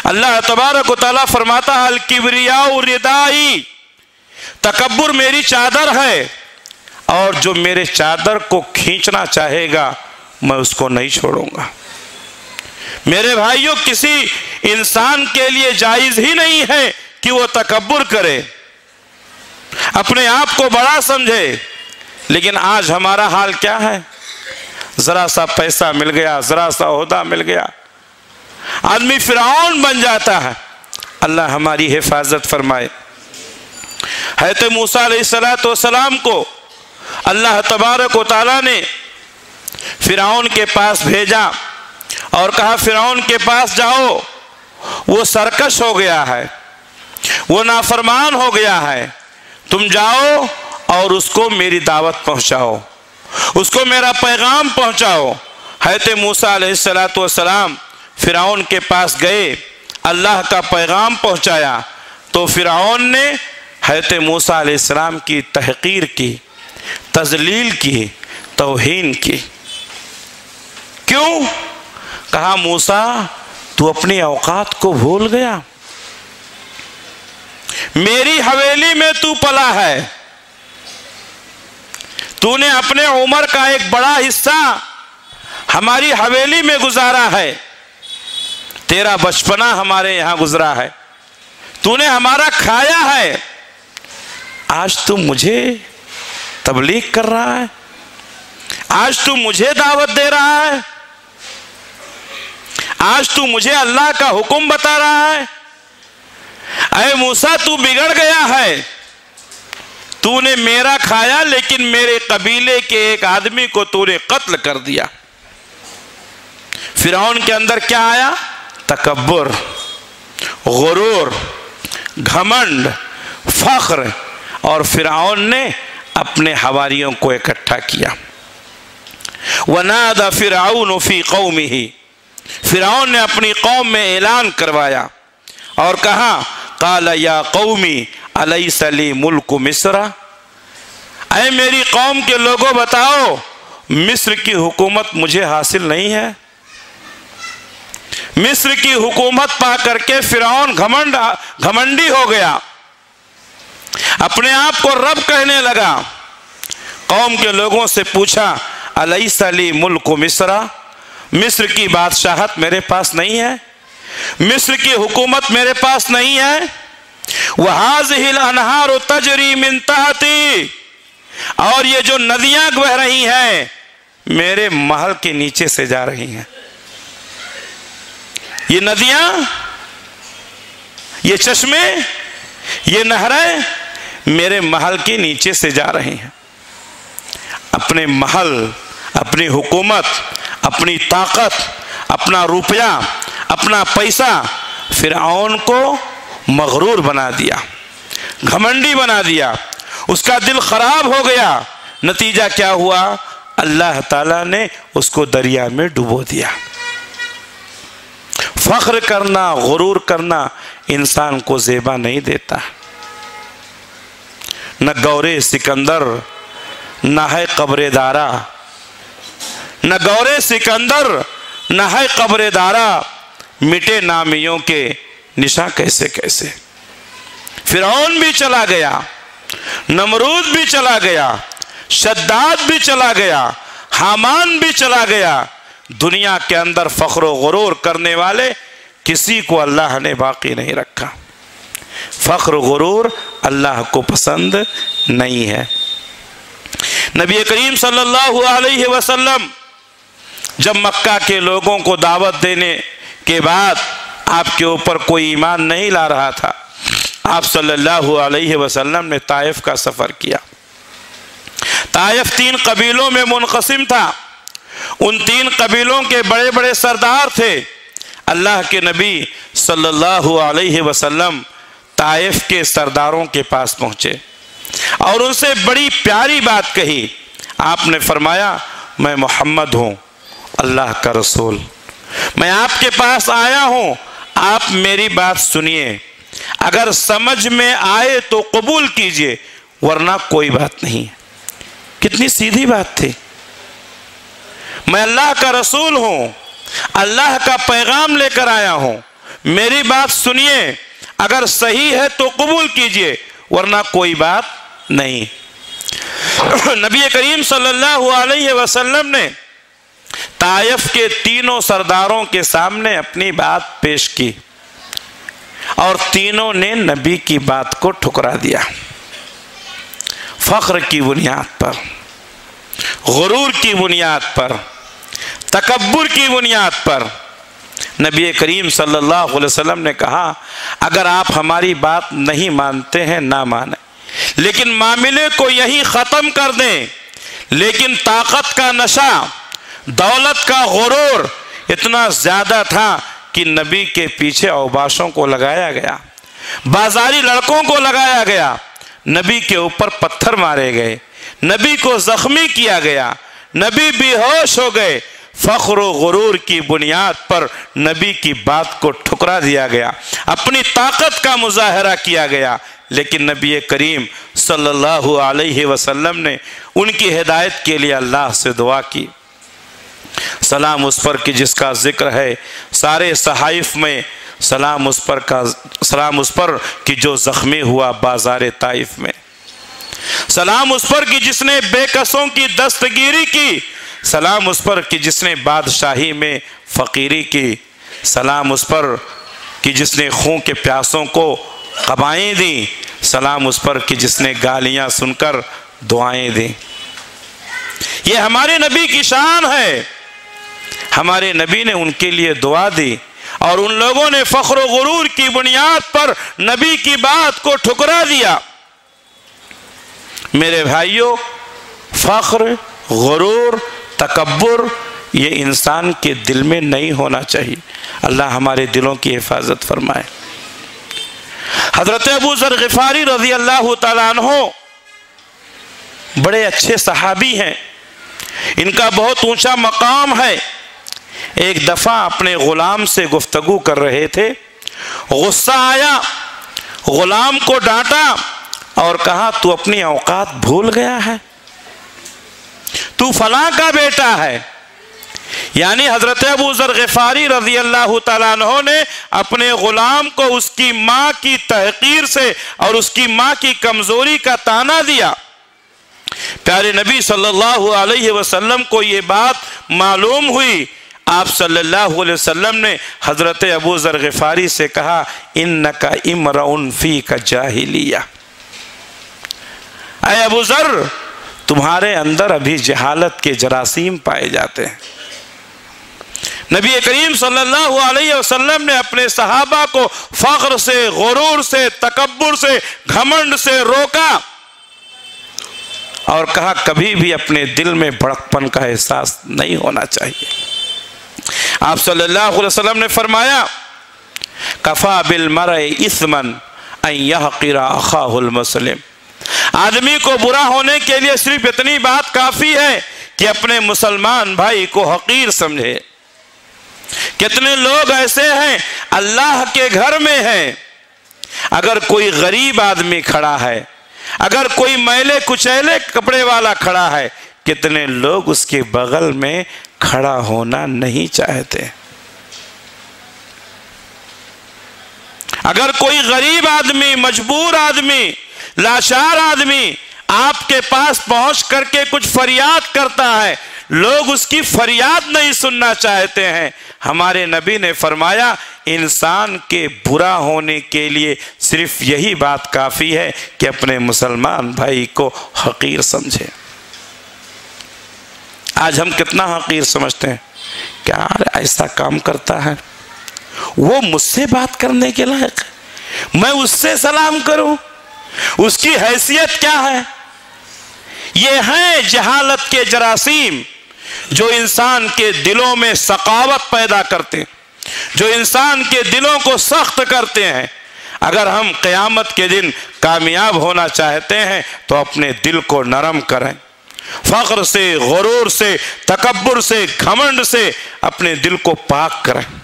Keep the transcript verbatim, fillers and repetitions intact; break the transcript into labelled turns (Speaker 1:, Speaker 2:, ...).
Speaker 1: اللہ تبارک و تعالیٰ فرماتا ہے الکبریاء ردائی، تکبر میری چادر ہے، اور جو میرے چادر کو کھینچنا چاہے گا میں اس کو نہیں چھوڑوں گا۔ میرے بھائیوں، کسی انسان کے لیے جائز ہی نہیں ہے کہ وہ تکبر کرے، اپنے آپ کو بڑا سمجھے۔ لیکن آج ہمارا حال کیا ہے؟ ذرا سا پیسہ مل گیا، ذرا سا عہدہ مل گیا، آدمی فرعون بن جاتا ہے۔ اللہ ہماری حفاظت فرمائے۔ حضرت موسیٰ علیہ السلام کو اللہ تبارک و تعالیٰ نے فرعون کے پاس بھیجا اور کہا فرعون کے پاس جاؤ، وہ سرکش ہو گیا ہے، وہ نافرمان ہو گیا ہے، تم جاؤ اور اس کو میری دعوت پہنچاؤ، اس کو میرا پیغام پہنچاؤ۔ حضرت موسیٰ علیہ السلام فرعون کے پاس گئے، اللہ کا پیغام پہنچایا، تو فرعون نے حضرت موسیٰ علیہ السلام کی تحقیر کی، تذلیل کی، توہین کی۔ کیوں؟ کہا موسیٰ تو اپنی اوقات کو بھول گیا، میری حویلی میں تو پلا ہے، تو نے اپنے عمر کا ایک بڑا حصہ ہماری حویلی میں گزارا ہے، تیرا بچپنا ہمارے یہاں گزرا ہے، تو نے ہمارا کھایا ہے، آج تو مجھے تبلیغ کر رہا ہے، آج تو مجھے دعوت دے رہا ہے، آج تو مجھے اللہ کا حکم بتا رہا ہے۔ اے موسیٰ تو بگڑ گیا ہے، تو نے میرا کھایا لیکن میرے قبیلے کے ایک آدمی کو تو نے قتل کر دیا۔ فرعون کے اندر کیا آیا؟ تکبر، غرور، گھمنڈ، فخر، اور فرعون نے اپنے حواریوں کو اکٹھا کیا۔ وَنَادَ فِرْعَوْنُ فِي قَوْمِهِ، فرعون نے اپنی قوم میں اعلان کروایا اور کہا قَالَ يَا قَوْمِ أَلَيْسَ لِي مُلْكُ مِصْرَ، اے میری قوم کے لوگوں بتاؤ مصر کی حکومت مجھے حاصل نہیں ہے؟ مصر کی حکومت پا کر کے فرعون گھمنڈ گھمنڈی ہو گیا، اپنے آپ کو رب کہنے لگا۔ قوم کے لوگوں سے پوچھا الیس لی ملک مصر، مصر کی بادشاہت میرے پاس نہیں ہے، مصر کی حکومت میرے پاس نہیں ہے؟ وَهَذِهِ الْأَنْهَارُ تَجْرِي مِنْ تَحْتِي، اور یہ جو ندیاں بہہ رہی ہیں میرے محل کے نیچے سے جا رہی ہیں، یہ ندیاں، یہ چشمے، یہ نہریں میرے محل کے نیچے سے جا رہی ہیں۔ اپنے محل، اپنی حکومت، اپنی طاقت، اپنا روپیہ، اپنا پیسہ فرعون کو مغرور بنا دیا، گھمنڈی بنا دیا، اس کا دل خراب ہو گیا۔ نتیجہ کیا ہوا؟ اللہ تعالیٰ نے اس کو دریا میں ڈبو دیا۔ فخر کرنا، غرور کرنا انسان کو زیبا نہیں دیتا۔ نہ گورے سکندر نہ ہے قبر دارا، نہ گورے سکندر نہ ہے قبر دارا، مٹے نامیوں کے نشاں کیسے کیسے۔ فرعون بھی چلا گیا، نمرود بھی چلا گیا، شداد بھی چلا گیا، حامان بھی چلا گیا۔ دنیا کے اندر فخر و غرور کرنے والے کسی کو اللہ نے باقی نہیں رکھا۔ فخر و غرور اللہ کو پسند نہیں ہے۔ نبی کریم صلی اللہ علیہ وسلم جب مکہ کے لوگوں کو دعوت دینے کے بعد آپ کے اوپر کوئی ایمان نہیں لا رہا تھا، آپ صلی اللہ علیہ وسلم نے طائف کا سفر کیا۔ طائف تین قبیلوں میں منقسم تھا، ان تین قبیلوں کے بڑے بڑے سردار تھے۔ اللہ کے نبی صلی اللہ علیہ وسلم طائف کے سرداروں کے پاس پہنچے اور ان سے بڑی پیاری بات کہی۔ آپ نے فرمایا میں محمد ہوں، اللہ کا رسول، میں آپ کے پاس آیا ہوں، آپ میری بات سنیے، اگر سمجھ میں آئے تو قبول کیجئے ورنہ کوئی بات نہیں۔ کتنی سیدھی بات تھی۔ میں اللہ کا رسول ہوں، اللہ کا پیغام لے کر آیا ہوں، میری بات سنیے، اگر صحیح ہے تو قبول کیجئے ورنہ کوئی بات نہیں۔ نبی کریم صلی اللہ علیہ وسلم نے طائف کے تینوں سرداروں کے سامنے اپنی بات پیش کی اور تینوں نے نبی کی بات کو ٹھکرا دیا۔ فخر کی بنیاد پر، غرور کی بنیاد پر، تکبر کی بنیاد پر نبی کریم صلی اللہ علیہ وسلم نے کہا اگر آپ ہماری بات نہیں مانتے ہیں نہ مانیں، لیکن معاملے کو یہی ختم کر دیں۔ لیکن طاقت کا نشہ، دولت کا غرور اتنا زیادہ تھا کہ نبی کے پیچھے اوباشوں کو لگایا گیا، بازاری لڑکوں کو لگایا گیا، نبی کے اوپر پتھر مارے گئے، نبی کو زخمی کیا گیا، نبی بے ہوش ہو گئے۔ فخر و غرور کی بنیاد پر نبی کی بات کو ٹھکرا دیا گیا، اپنی طاقت کا مظاہرہ کیا گیا۔ لیکن نبی کریم صلی اللہ علیہ وسلم نے ان کی ہدایت کے لیے اللہ سے دعا کی۔ سلام اس پر کہ جس کا ذکر ہے سارے صحائف میں، سلام اس پر کا سلام اس پر کہ جو زخمی ہوا بازار طائف میں، سلام اس پر کہ جس نے بے کسوں کی دستگیری کی، سلام اس پر کہ جس نے بادشاہی میں فقیری کی، سلام اس پر کہ جس نے خون کے پیاسوں کو قبائیں دیں، سلام اس پر کہ جس نے گالیاں سن کر دعائیں دیں۔ یہ ہمارے نبی کی شان ہے۔ ہمارے نبی نے ان کے لیے دعا دی اور ان لوگوں نے فخر و غرور کی بنیاد پر نبی کی بات کو ٹھکرا دیا۔ میرے بھائیوں، فخر، غرور، تکبر یہ انسان کے دل میں نہیں ہونا چاہیے۔ اللہ ہمارے دلوں کی حفاظت فرمائے۔ حضرت ابو ذر غفاری رضی اللہ تعالیٰ عنہ بڑے اچھے صحابی ہیں، ان کا بہت اونچا مقام ہے۔ ایک دفعہ اپنے غلام سے گفتگو کر رہے تھے، غصہ آیا، غلام کو ڈانٹا اور کہا تو اپنی اوقات بھول گیا ہے، تو فلاں کا بیٹا ہے۔ یعنی حضرت ابو ذر غفاری رضی اللہ تعالیٰ عنہ نے اپنے غلام کو اس کی ماں کی تحقیر سے اور اس کی ماں کی کمزوری کا طعنہ دیا۔ پیارے نبی صلی اللہ علیہ وسلم کو یہ بات معلوم ہوئی۔ آپ صلی اللہ علیہ وسلم نے حضرت ابو ذر غفاری سے کہا انکا امرؤن فیک جاہلیہ، اے ابو ذر تمہارے اندر ابھی جہالت کے جراثیم پائے جاتے ہیں۔ نبی کریم صلی اللہ علیہ وسلم نے اپنے صحابہ کو فخر سے، غرور سے، تکبر سے، گھمنڈ سے روکا اور کہا کبھی بھی اپنے دل میں بڑکپن کا احساس نہیں ہونا چاہیے۔ آپ صلی اللہ علیہ وسلم نے فرمایا کفا بالمرء اثما ان یحقر اخاہ المسلم، آدمی کو برا ہونے کے لیے صرف اتنی بات کافی ہے کہ اپنے مسلمان بھائی کو حقیر سمجھے۔ کتنے لوگ ایسے ہیں اللہ کے گھر میں ہیں، اگر کوئی غریب آدمی کھڑا ہے، اگر کوئی میلے کچیلے کپڑے والا کھڑا ہے، کتنے لوگ اس کے بغل میں کھڑا ہونا نہیں چاہتے۔ اگر کوئی غریب آدمی، مجبور آدمی، لاچار آدمی آپ کے پاس پہنچ کر کے کچھ فریاد کرتا ہے، لوگ اس کی فریاد نہیں سننا چاہتے ہیں۔ ہمارے نبی نے فرمایا انسان کے برا ہونے کے لیے صرف یہی بات کافی ہے کہ اپنے مسلمان بھائی کو حقیر سمجھے۔ آج ہم کتنا حقیر سمجھتے ہیں، کیا ایسا کام کرتا ہے، وہ مجھ سے بات کرنے کے لائق ہے، میں اس سے سلام کروں، اس کی حیثیت کیا ہے۔ یہ ہیں جہالت کے جراثیم جو انسان کے دلوں میں سخاوت پیدا کرتے ہیں، جو انسان کے دلوں کو سخت کرتے ہیں۔ اگر ہم قیامت کے دن کامیاب ہونا چاہتے ہیں تو اپنے دل کو نرم کریں، فخر سے، غرور سے، تکبر سے، گھمنڈ سے اپنے دل کو پاک کریں۔